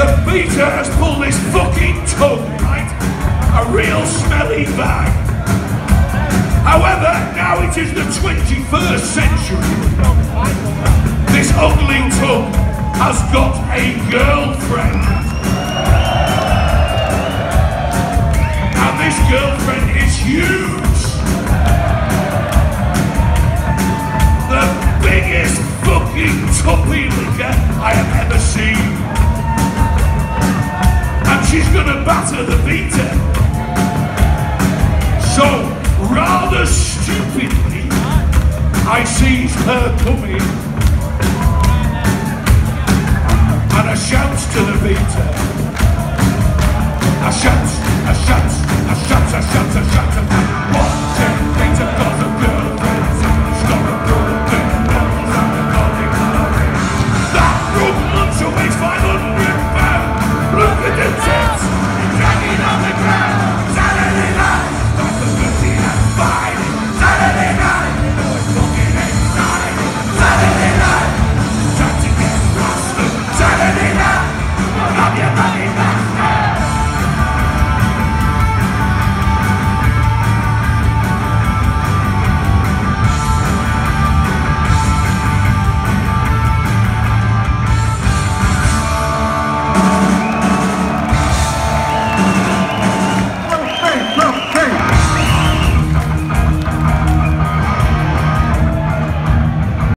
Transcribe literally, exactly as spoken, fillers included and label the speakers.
Speaker 1: The beater has pulled his fucking tongue, right? A real smelly bag. However, now it is the twenty-first century. This ugly tongue has got a girlfriend. And this girlfriend is huge. The biggest fucking tuppy licker I have ever seen. And she's gonna batter the beater. So, rather stupidly, I seized her coming. And I shouts to the beater. I shouts, I shouts, I shouts, I shouts, I shouts, I shouts. One, two.